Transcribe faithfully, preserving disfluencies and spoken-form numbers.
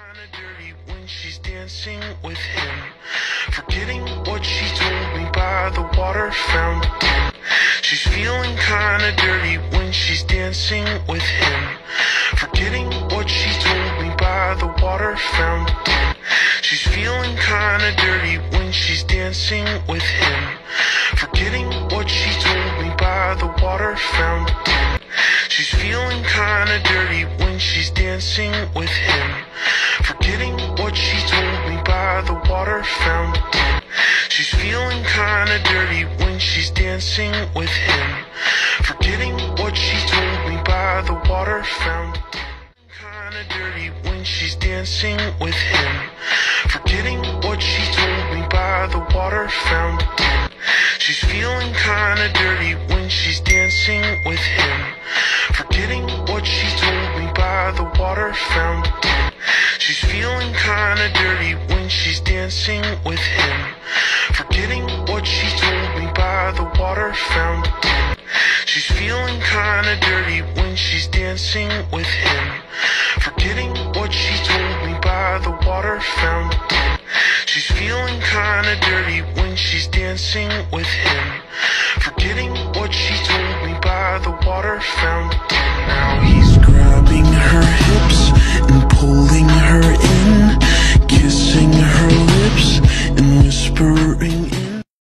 kinda dirty when she's dancing with him, forgetting what she told me by the water fountain. She's feeling kinda dirty when she's dancing with him, forgetting what she told me by the water fountain. She's feeling kinda dirty when she's dancing with him, forgetting what she told me by the water fountain. She's feeling kinda dirty when she's dancing with him, forgetting what she told me by the water fountain. She's feeling kinda dirty when she's dancing with him, forgetting what she told me by the water fountain. Kinda dirty when she's dancing with him, forgetting what she told me by the water fountain. She's feeling kinda dirty when she's dancing with him, forgetting what she told me by the water fountain. She's feeling kinda dirty when she's dancing with him, forgetting what she told me by the water fountain. She's feeling kinda dirty when she's dancing with him, forgetting what she told me by the water fountain. She's feeling kinda dirty when she's dancing with him, forgetting what she told me by the water fountain.